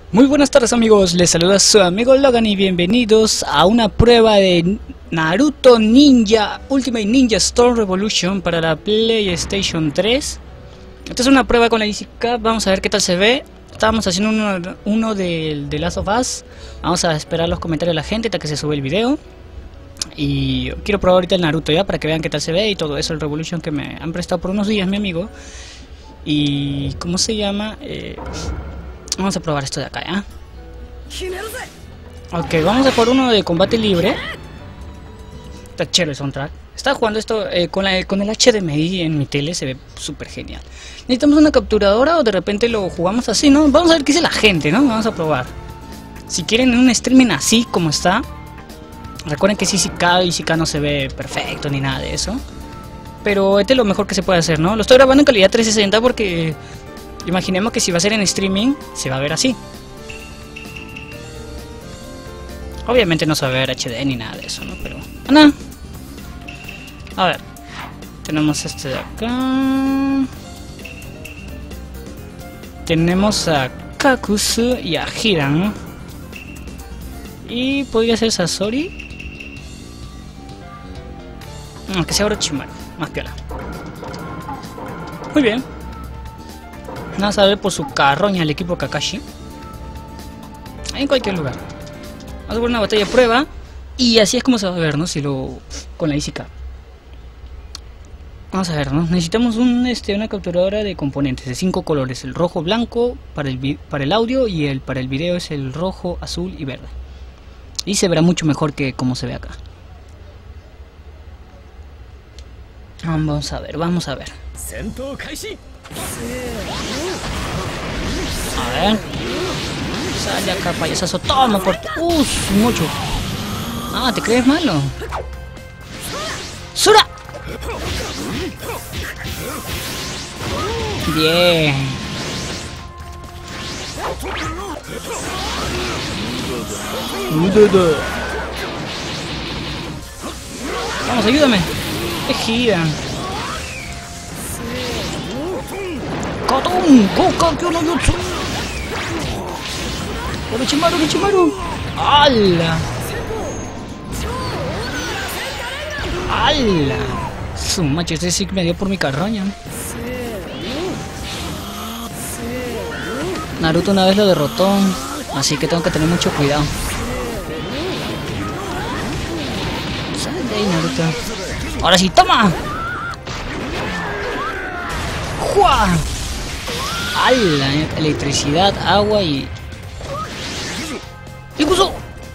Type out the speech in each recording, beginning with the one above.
Muy buenas tardes amigos, les saluda su amigo Logan y bienvenidos a una prueba de Naruto Ninja Ultimate Ninja Storm Revolution para la PlayStation 3. Esta es una prueba con la Easy Cup, vamos a ver qué tal se ve. Estábamos haciendo uno de Last of Us. Vamos a esperar los comentarios de la gente hasta que se sube el video. Y quiero probar ahorita el Naruto ya para que vean qué tal se ve y todo eso, el Revolution que me han prestado por unos días mi amigo. Y ¿cómo se llama? Vamos a probar esto de acá, ¿ya? Ok, vamos a por uno de combate libre. Está chévere el soundtrack. Estaba jugando esto con el HDMI en mi tele, se ve súper genial. Necesitamos una capturadora o de repente lo jugamos así, ¿no? Vamos a ver qué dice la gente, ¿no? Vamos a probar. Si quieren un streaming así como está. Recuerden que si K no se ve perfecto ni nada de eso. Pero este es lo mejor que se puede hacer, ¿no? Lo estoy grabando en calidad 360 porque imaginemos que si va a ser en streaming se va a ver así. Obviamente no se va a ver HD ni nada de eso, ¿no? Pero nada. A ver, tenemos este de acá. Tenemos a Kakuzu y a Hidan. Y podría ser Sasori. Que sea Orochimaru, más piola. Muy bien. Nada a ver por su carroña el equipo Kakashi. En cualquier lugar. Vamos a ver una batalla de prueba. Y así es como se va a ver, ¿no? Si lo... con la Easy Cup. Vamos a ver, ¿no? Necesitamos una capturadora de componentes de 5 colores. El rojo, blanco para el audio. Y para el video es el rojo, azul y verde. Y se verá mucho mejor que como se ve acá. Vamos a ver, vamos a ver. A ver. Sale acá, payasazo. Toma por... mucho. Ah, ¿te crees malo? ¡Sura! Bien. Vamos, ayúdame. Es gira. ¡Katón! ¡Kokakyo no Yutsu! ¡Orochimaru! ¡Hala! ¡Hala! Su macho, este sí me dio por mi carroña. Naruto una vez lo derrotó, así que tengo que tener mucho cuidado. Sal de ahí, Naruto. ¡Ahora sí, toma! ¡Jua! ¡Hala! Electricidad, agua y... ¡Incluso!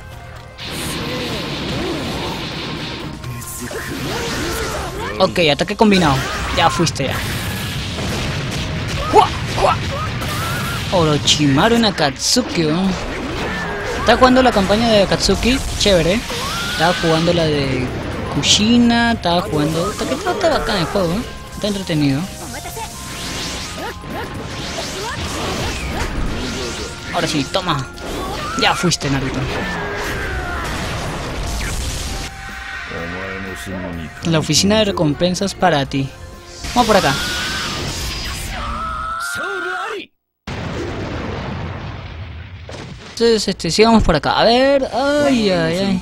Ok, ataque combinado. Ya fuiste ya. ¡Jua! ¡Jua! Orochimaru en Akatsuki, ¿no? Estaba jugando la campaña de Akatsuki, chévere. Estaba jugando la de Kushina, estaba jugando... Está bacán el juego, ¿eh? Está entretenido. Ahora sí, toma. Ya fuiste, Naruto. La oficina de recompensas para ti. Vamos por acá. Entonces, sigamos por acá. A ver, ay.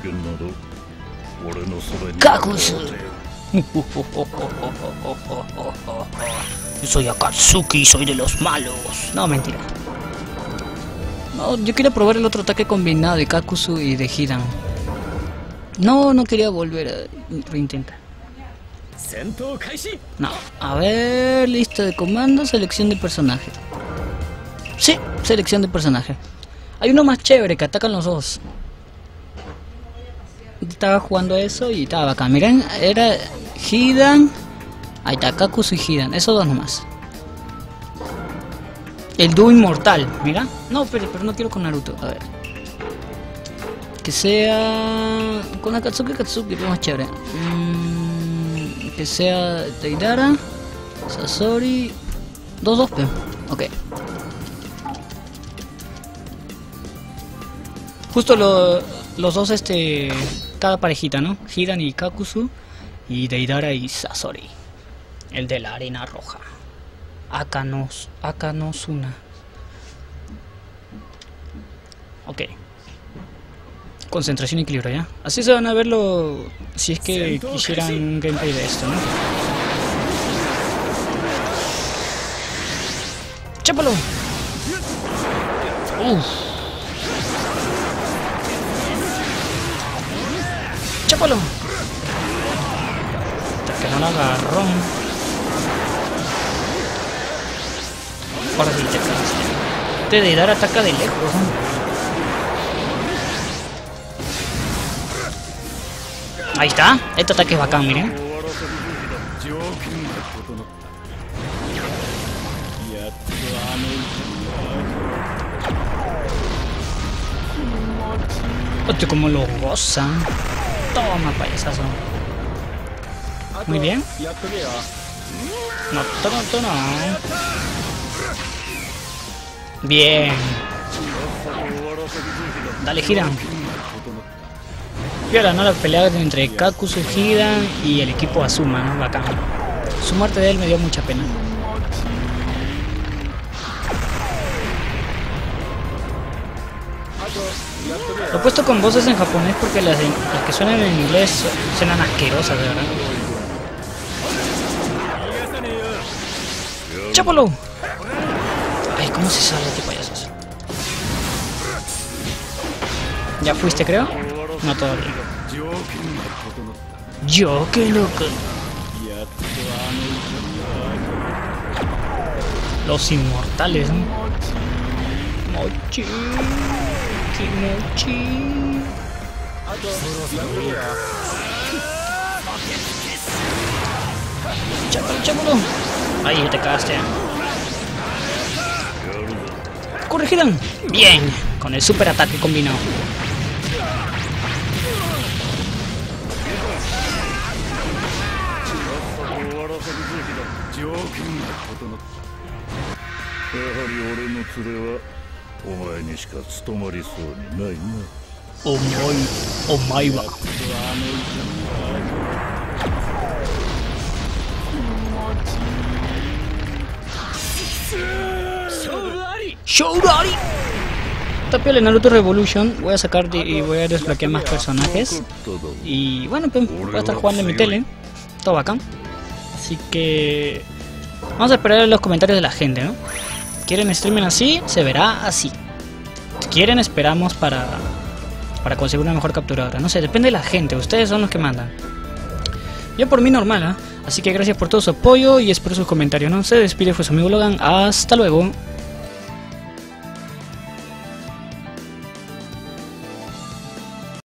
Kakuzu. Yo soy Akatsuki, soy de los malos. No, mentira. No, yo quería probar el otro ataque combinado de Kakuzu y de Hidan. No quería volver a reintentar. No, a ver, lista de comandos, selección de personaje. Sí, selección de personaje. Hay uno más chévere que atacan los dos. Estaba jugando eso y estaba bacán. Miren, era Hidan. Ahí está, Kakuzu y Hidan, esos dos nomás. El dúo inmortal, mira. No, pero no quiero con Naruto, a ver. Que sea... con Akatsuki, que es más chévere. Que sea Deidara, Sasori... Dos, pero... ok. Justo los dos, cada parejita, ¿no? Hidan y Kakuzu. Y Deidara y Sasori. El de la arena roja. Akanosuna. Concentración y equilibrio, ¿ya? Así se van a verlo si es que quisieran un gameplay de esto, ¿no? ¡Chápalo! ¡Uf! ¡Chápalo! Hasta que no la agarró. Ahora sí te cansaste. Te de dar ataca de lejos, ¿no? Ahí está, este ataque es bacán, miren. Hostia, como lo gozan. Toma, payasazo. Muy bien. No. Bien. Dale, gira. Y ahora, ¿no? La pelea entre Kakuzu, Hidan y el equipo Azuma, ¿no? Bacán. Su muerte de él me dio mucha pena. Lo he puesto con voces en japonés porque las que suenan en inglés suenan asquerosas, de verdad. ¡Chápalo! Ay, ¿cómo se sale este payaso? ¿Ya fuiste, creo? No, todavía. Yo, qué loco. Los inmortales, ¿no? Mochi. Kimochi. Chápalo. Ahí te cagaste. Corre, Hidan. Bien. Con el super ataque combinado. Omae wa. Shoudari. Tapio de Naruto Revolution. Voy a sacar y voy a desbloquear más personajes. Y bueno, pues voy a estar jugando en mi tele. Todo bacán. Así que vamos a esperar los comentarios de la gente, ¿no? ¿Quieren streaming así? Se verá así. Si quieren, esperamos para conseguir una mejor capturadora. No sé, depende de la gente. Ustedes son los que mandan. Yo por mí normal, ¿eh? Así que gracias por todo su apoyo y espero sus comentarios, ¿no? Se despide, fue su amigo Logan. Hasta luego.